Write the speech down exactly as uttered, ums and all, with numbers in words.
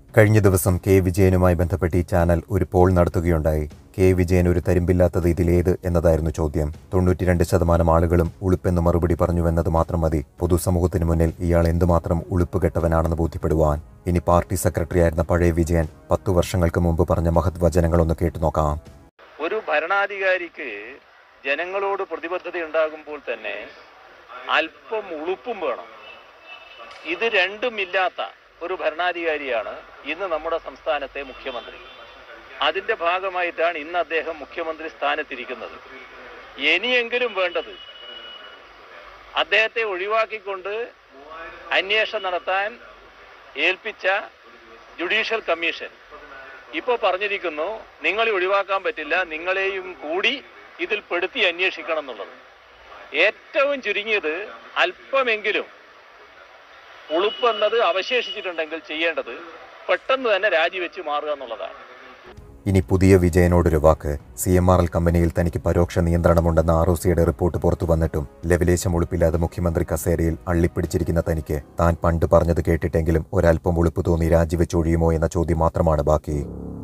കഴിഞ്ഞ ദിവസം കെ വിജയനുമായി ബന്ധപ്പെട്ട് ഈ ചാനൽ ഒരു പോൾ നടത്തുകയുണ്ടായി. കെ വിജയൻ ഒരു തരിമ്പില്ലാത്തത് ഇതിലേത് എന്നതായിരുന്നു ചോദ്യം. തൊണ്ണൂറ്റിരണ്ട് ശതമാനം ആളുകളും ഉളുപ്പെന്ന് മറുപടി പറഞ്ഞുവെന്നത് മാത്രം മതി പൊതുസമൂഹത്തിന് മുന്നിൽ ഇയാൾ എന്തുമാത്രം ഉളുപ്പുകെട്ടവനാണെന്ന് ബോധ്യപ്പെടുവാൻ. ഇനി പാർട്ടി സെക്രട്ടറിയായിരുന്ന പഴയ വിജയൻ പത്തു വർഷങ്ങൾക്ക് മുമ്പ് പറഞ്ഞ മഹത് വചനങ്ങളൊന്ന് കേട്ടുനോക്കാം. ഒരു ഭരണാധികാരിക്ക് ജനങ്ങളോട് പ്രതിബദ്ധത ഉണ്ടാകുമ്പോൾ തന്നെ അല്പം ഉളുപ്പും വേണം. ഇത് രണ്ടുമില്ലാത്ത ഒരു ഭരണാധികാരിയാണ് ഇന്ന് നമ്മുടെ സംസ്ഥാനത്തെ മുഖ്യമന്ത്രി. അതിന്റെ ഭാഗമായിട്ടാണ് ഇന്ന് അദ്ദേഹം മുഖ്യമന്ത്രി സ്ഥാനത്തിരിക്കുന്നത്. ഇനിയെങ്കിലും വേണ്ടത് അദ്ദേഹത്തെ ഒഴിവാക്കിക്കൊണ്ട് അന്വേഷണം നടത്താൻ ഏൽപ്പിച്ച ജുഡീഷ്യൽ കമ്മീഷൻ ഇപ്പോൾ പറഞ്ഞിരിക്കുന്നു, നിങ്ങളെ ഒഴിവാക്കാൻ പറ്റില്ല, നിങ്ങളെയും കൂടി ഇതിൽ പെടുത്തി അന്വേഷിക്കണം എന്നുള്ളത്. ഏറ്റവും ചുരുങ്ങിയത് അല്പമെങ്കിലും ഉളുപ്പെന്നത് അവശേഷിച്ചിട്ടുണ്ടെങ്കിൽ ചെയ്യേണ്ടത് പെട്ടെന്ന് തന്നെ രാജിവെച്ച് മാറുക എന്നുള്ളതാണ്. ഇനി പുതിയ വിജയനോടൊരു വാക്ക്. സി എം ആർ എൽ കമ്പനിയിൽ തനിക്ക് പരോക്ഷ നിയന്ത്രണമുണ്ടെന്ന ആർ ഒ സിയുടെ റിപ്പോർട്ട് പുറത്തു വന്നിട്ടും ലെവലേശം ഉളുപ്പില്ലാതെ മുഖ്യമന്ത്രി കസേരയിൽ അള്ളിപ്പിടിച്ചിരിക്കുന്ന തനിക്ക് താൻ പണ്ട് പറഞ്ഞത് കേട്ടിട്ടെങ്കിലും ഒരൽപ്പം ഉളുപ്പ് തോന്നി രാജിവെച്ചൊഴിയുമോ എന്ന ചോദ്യം മാത്രമാണ് ബാക്കി.